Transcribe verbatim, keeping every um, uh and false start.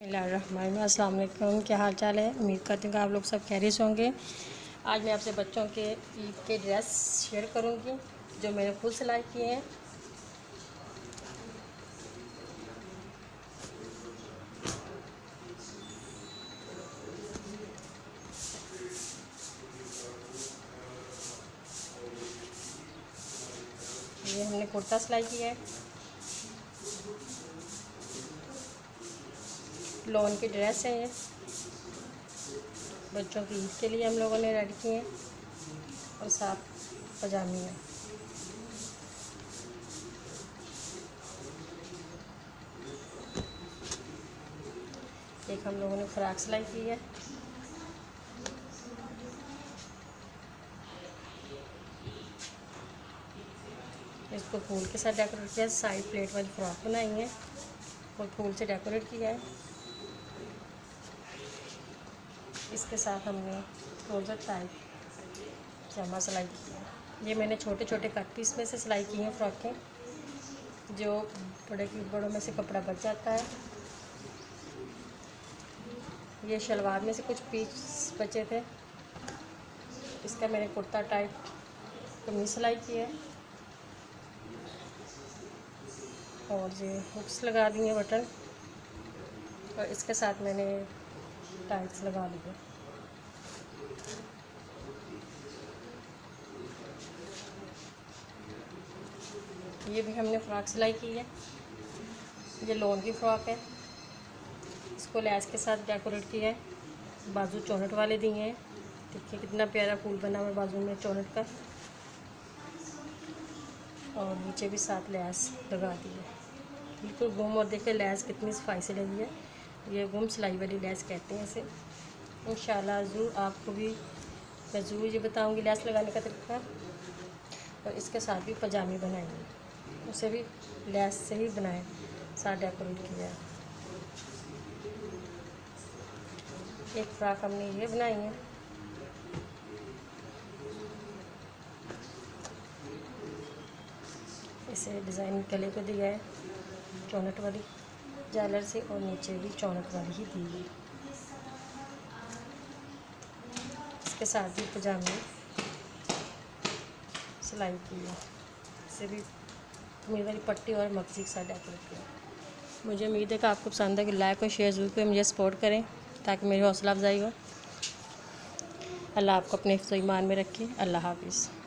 अस्सलाम वालेकुम, क्या हाल चाल है। उम्मीद करती हूँ कि आप लोग सब खैरियत से होंगे। आज मैं आपसे बच्चों के ईद के ड्रेस शेयर करूँगी जो मैंने खुद सिलाई किए हैं। ये हमने कुर्ता सिलाई किया है, लॉन की ड्रेस है। ये बच्चों की ईद के लिए हम लोगों ने रेडी किए हैं और साथ पजामी है। एक हम लोगों ने फ्रॉक सिलाई की है। इसको फूल के साथ डेकोरेट किया है। साइड प्लेट वाली फ्रॉक बनाई है और फूल से डेकोरेट किया है। इसके साथ हमने ट्राउज़र टाइप पजामा सिलाई की है। ये मैंने छोटे छोटे कट पीस में से सिलाई की हैं फ्रॉकें, जो बड़े बड़ों में से कपड़ा बच जाता है। ये शलवार में से कुछ पीस बचे थे, इसका मैंने कुर्ता टाइप कमीज सिलाई की है और ये हुक्स लगा दी हैं बटन, और इसके साथ मैंने टाइट्स लगा ली है। ये भी हमने फ्रॉक सिलाई की है। ये लॉन की फ्रॉक है। इसको लैस के साथ डेकोरेट किया है। बाजू चौनट वाले दिए हैं। देखिए कितना प्यारा फूल बना हुआ है बाजू में चौनट का, और नीचे भी साथ लैस लगा दी है बिल्कुल गुम। और देखिए लैस कितनी सफाई से लगी है। ये गुम सिलाई वाली लैस कहते हैं इसे। इंशाल्लाह ज़रूर आपको भी मैं ज़रूर ये बताऊंगी लैस लगाने का तरीका। और इसके साथ भी पजामी बनाएंगे, उसे भी लैस से ही बनाए, साथ डेकोरेट किया है। एक फ्रॉक हमने ये बनाई है। इसे डिज़ाइन गले को दिया है चौनट वाली झालर से, और नीचे भी चौनट वाली ही दी है। इसके साथ भी पजामे सिलाई की है। इसे भी कमीज वाली पट्टी और मक्सी के साथ डेकोरेट किया। मुझे उम्मीद है कि आपको पसंद है कि लाइक और शेयर ज़रूर करें, मुझे सपोर्ट करें ताकि मेरी हौसला अफजाई हो। अल्लाह आपको अपने हिफ्ज़-ओ-ईमान में रखे। अल्लाह हाफ़िज़।